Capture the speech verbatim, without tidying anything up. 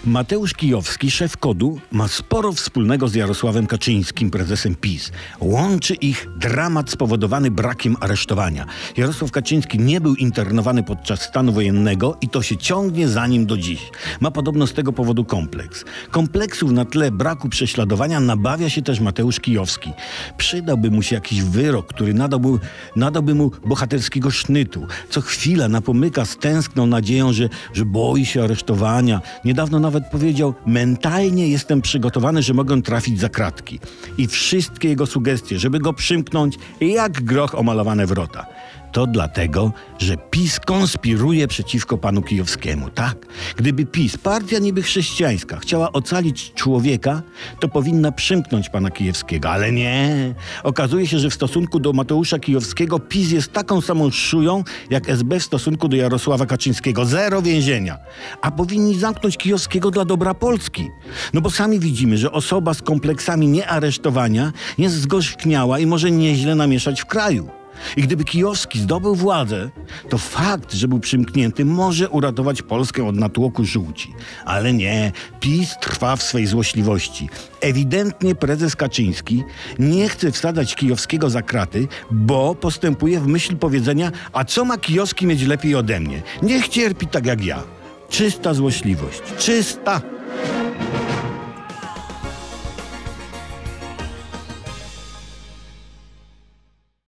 Mateusz Kijowski, szef KOD-u, ma sporo wspólnego z Jarosławem Kaczyńskim, prezesem PiS. Łączy ich dramat spowodowany brakiem aresztowania. Jarosław Kaczyński nie był internowany podczas stanu wojennego i to się ciągnie za nim do dziś. Ma podobno z tego powodu kompleks. Kompleksów na tle braku prześladowania nabawia się też Mateusz Kijowski. Przydałby mu się jakiś wyrok, który nadałby, nadałby mu bohaterskiego sznytu. Co chwila napomyka z tęskną nadzieją, że, że boi się aresztowania. Niedawno nawet powiedział: mentalnie jestem przygotowany, że mogę trafić za kratki. I wszystkie jego sugestie, żeby go przymknąć, jak groch o malowane wrota. To dlatego, że PiS konspiruje przeciwko panu Kijowskiemu, tak? Gdyby PiS, partia niby chrześcijańska, chciała ocalić człowieka, to powinna przymknąć pana Kijowskiego, ale nie. Okazuje się, że w stosunku do Mateusza Kijowskiego PiS jest taką samą szują, jak S B w stosunku do Jarosława Kaczyńskiego. Zero więzienia. A powinni zamknąć Kijowskiego dla dobra Polski. No bo sami widzimy, że osoba z kompleksami niearesztowania jest zgorzkniała i może nieźle namieszać w kraju. I gdyby Kijowski zdobył władzę, to fakt, że był przymknięty, może uratować Polskę od natłoku żółci. Ale nie, PiS trwa w swej złośliwości. Ewidentnie prezes Kaczyński nie chce wsadzać Kijowskiego za kraty, bo postępuje w myśl powiedzenia: a co ma Kijowski mieć lepiej ode mnie? Niech cierpi tak jak ja. Czysta złośliwość. Czysta!